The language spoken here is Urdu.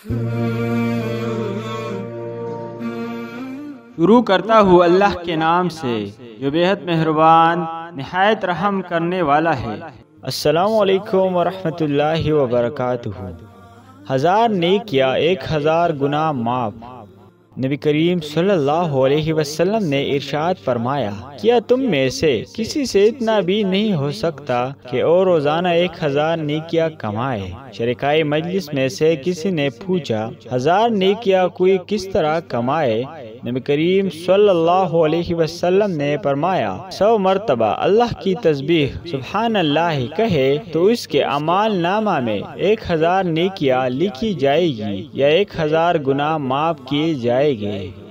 شروع کرتا ہوں اللہ کے نام سے جو بے حد مہربان نہایت رحم کرنے والا ہے۔ السلام علیکم ورحمۃ اللہ وبرکاتہ۔ 1000 نیکیاں 1000 گناہ معاف۔ نبی کریم صلی اللہ علیہ وسلم نے ارشاد فرمایا، کیا تم میں سے کسی سے اتنا بھی نہیں ہو سکتا کہ وہ روزانہ 1000 نیکیاں کمائے؟ شرکائے مجلس میں سے کسی نے پوچھا، 1000 نیکیاں کوئی کس طرح کمائے؟ نبی کریم صلی اللہ علیہ وسلم نے فرمایا، 100 مرتبہ اللہ کی تسبیح سبحان اللہ کہے تو اس کے اعمال نامہ میں 1000 نیکیاں لکھی جائے گی یا 1000 گناہ معاف کیے جائیں گے۔